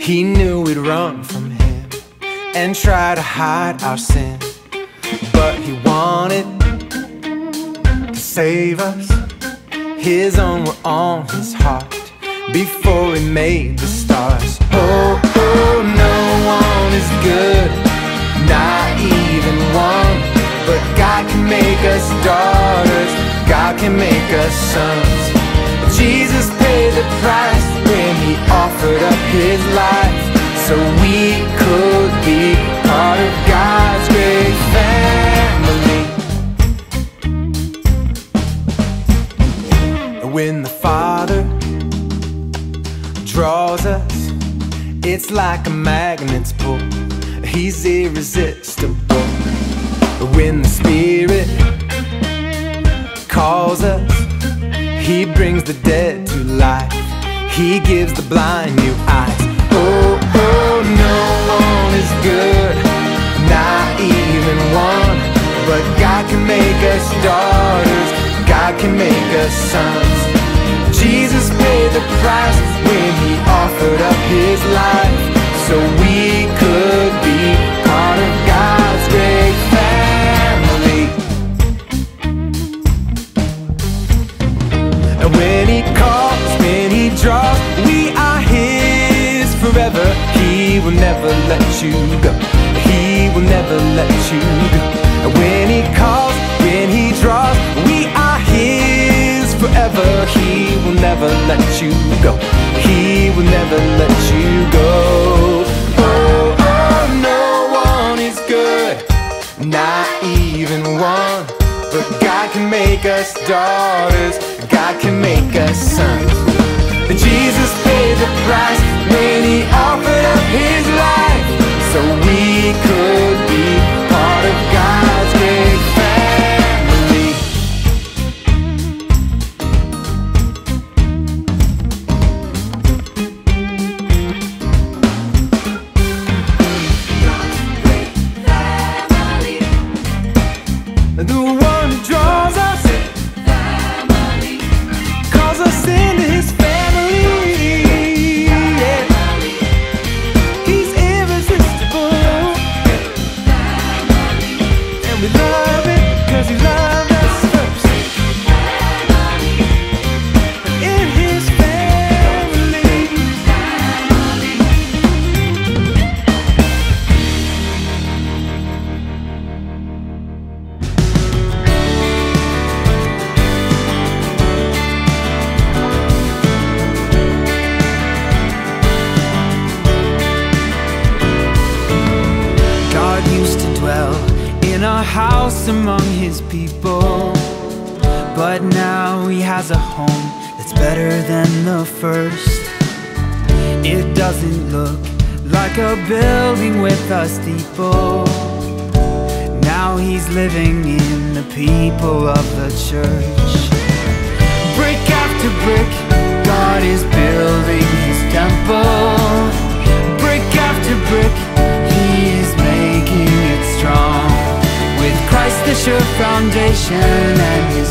He knew we'd run from him and try to hide our sin, but he wanted to save us. His own were on his heart before he made the stars. Oh, oh, no one is good, not even one. But God can make us daughters, God can make us sons. Jesus paid the price when he offered up his life, so we could be part of God's great family. When the Father draws us, it's like a magnet's pull. He's irresistible. When the Spirit calls us, he brings the dead to life. He gives the blind new eyes. Oh, oh, no one is good, not even one. But God can make us daughters, God can make us sons. Jesus paid the price when he offered up his life, so we could be part of God's great family. And when he calls, when he draws, we are his forever. He will never let you go, he will never let you go. And when he calls, when he draws, we are his forever. He will never let you go, he will never let you go. Oh, oh, no one is good, not even one. But God can make us daughters, God can make us sons. Jesus paid the price when he offered up his life, so we could be part of God's great family. The one who draws us, family, calls us into his family. Yeah. He's irresistible, and we love it 'cause he loved us first. In his family. God used to dwell in a house among his people, but now he has a home that's better than the first. It doesn't look like a building with a steeple. Now he's living in the people of the church. Brick after brick, God is building his temple. Brick after brick, he is making it strong, with Christ the sure foundation and his